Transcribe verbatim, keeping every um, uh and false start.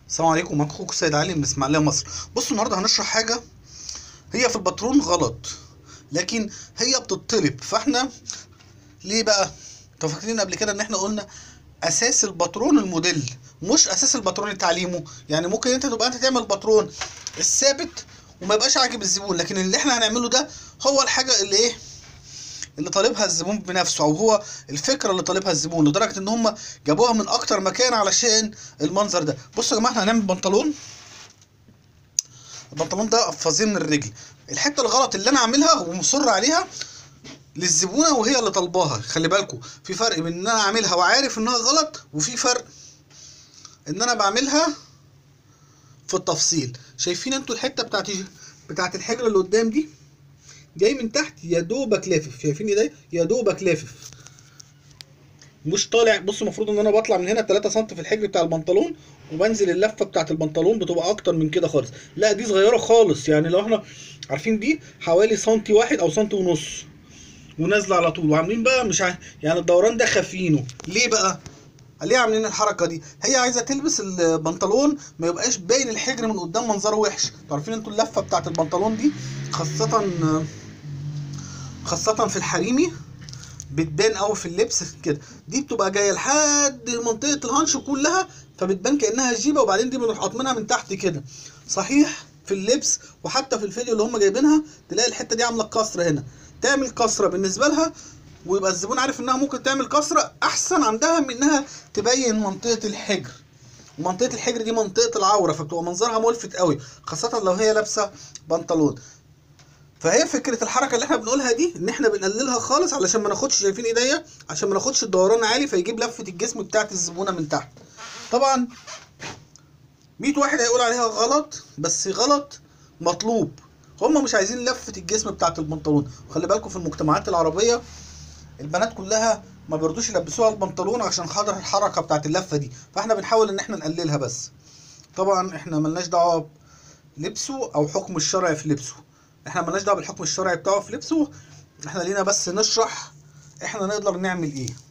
السلام عليكم، معاكم اخوكم السيد علي من اسماعيليه مصر. بصوا النهارده هنشرح حاجه هي في الباترون غلط، لكن هي بتطلب. فاحنا ليه بقى؟ انتوا فاكرين قبل كده ان احنا قلنا اساس الباترون الموديل مش اساس الباترون تعليمه. يعني ممكن انت تبقى انت تعمل باترون الثابت وما يبقاش عاجب الزبون، لكن اللي احنا هنعمله ده هو الحاجه اللي ايه اللي طالبها الزبون بنفسه، او هو الفكره اللي طالبها الزبون، لدرجه ان هم جابوها من اكتر مكان علشان المنظر ده. بصوا يا جماعه، احنا هنعمل بنطلون. البنطلون ده قفازيه من الرجل. الحته الغلط اللي انا عاملها ومصر عليها للزبونه وهي اللي طالباها. خلي بالكم، في فرق بين ان انا عاملها وعارف انها غلط، وفي فرق ان انا بعملها في التفصيل. شايفين انتوا الحته بتاعت بتاعت الحجر اللي قدام دي جاي من تحت يا دوبك لافف. شايفين ايديا يا دوبك لافف، مش طالع. بصوا، المفروض ان انا بطلع من هنا تلاتة سم في الحجر بتاع البنطلون، وبنزل اللفه بتاعت البنطلون بتبقى اكتر من كده خالص. لا، دي صغيره خالص. يعني لو احنا عارفين دي حوالي سنتي واحد او سنتي ونص، ونازله على طول. وعاملين بقى مش ع... يعني الدوران ده خافينه. ليه بقى؟ ليه عاملين الحركه دي؟ هي عايزه تلبس البنطلون ما يبقاش باين الحجر من قدام، منظره وحش. عارفين انتوا اللفه بتاعت البنطلون دي خاصه خاصه في الحريمي بتبان قوي في اللبس كده. دي بتبقى جايه لحد منطقه الهانش كلها، فبتبان كانها جيبه، وبعدين دي بنروح قاطمينها من تحت كده. صحيح في اللبس وحتى في الفيديو اللي هم جايبينها تلاقي الحته دي عامله كسره هنا. تعمل كسره بالنسبه لها ويبقى الزبون عارف انها ممكن تعمل كسره احسن عندها من انها تبين منطقه الحجر. ومنطقه الحجر دي منطقه العوره، فبتبقى منظرها ملفت قوي، خاصه لو هي لابسه بنطلون. فهي فكره الحركه اللي احنا بنقولها دي ان احنا بنقللها خالص علشان ما ناخدش، شايفين ايديا، عشان ما ناخدش الدوران عالي فيجيب لفه الجسم بتاعت الزبونه من تحت. طبعا مية واحد هيقول عليها غلط، بس غلط مطلوب. هم مش عايزين لفه الجسم بتاعت البنطلون. وخلي بالكم في المجتمعات العربيه البنات كلها ما بيرضوش يلبسوها البنطلون عشان خاطر الحركه بتاعت اللفه دي، فاحنا بنحاول ان احنا نقللها بس. طبعا احنا ملناش دعوه بلبسه او حكم الشرع في لبسه. احنا ملناش دعوه بالحكم الشرعي بتاعه في لبسه، احنا لينا بس نشرح احنا نقدر نعمل ايه.